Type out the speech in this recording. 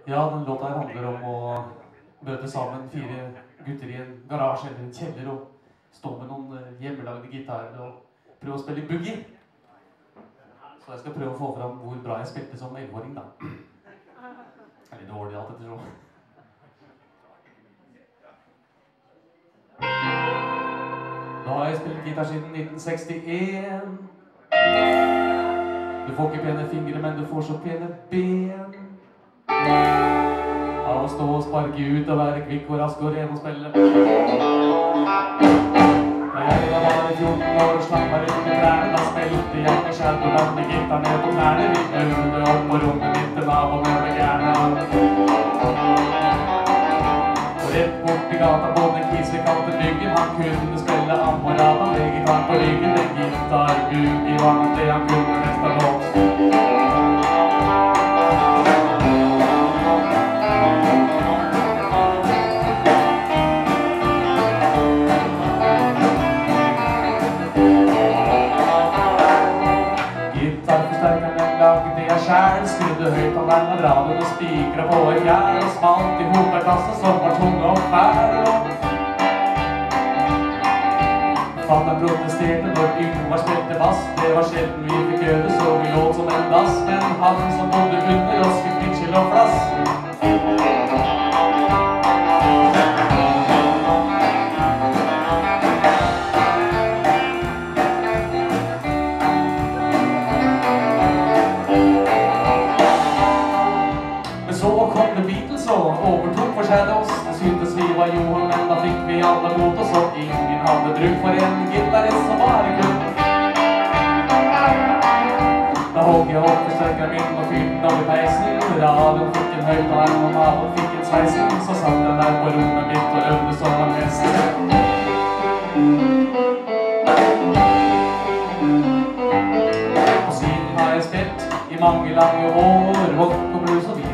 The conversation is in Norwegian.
Ja, den låta her handler om å møte sammen 4 gutter i en garasje eller en kjeller og stå med noen hjemmelagde gitarer og prøve å spille boogie. Så jeg skal prøve å få fram hvor bra jeg spilte som 11-åring, da. Eller dårlig, alt etter så. Da har jeg spilt gitar siden 1961. Du får ikke pene fingre, men du får så pene ben. Av å stå og sparke ut og være kvikk og rask og ren og spille. Da jeg var bare 14 år og slang meg rundt i trærne, da spilte jeg med skjedd og lagde gitar ned på knærne. Vi øvde opp på rommet mitt til naboene ble gærne. Og rett bort i gata både Kise kalte Byggen. Han kunne spille Amorata med gitar på ryggen. Det gitar-boogie var nok det han kunne mest av låt. Skjæren skrudde høyt av den av radioen og spikret på et gjær og smalt i hovedklasse som var tung og fær. Fatteren protesterte når Yngvar spilte bass. Det var sjelden vi fikk øve så vi låt som en dass. Men han som bodde under oss fikk vinskyld og flass. Overtok for Shadows, det syntes vi var Johan, men da fikk vi alle mot oss, og ingen hadde bruk for en gitarist som bare kunne. Da hogg jeg opp forsterkeren min og fyrte den over peisen. Radioen fikk en høyttaler og naboen fikk en sveisen. Så satt jeg der på rommet mitt og øvde som en hest. Og siden har jeg spilt i mange lange år, rock og blues og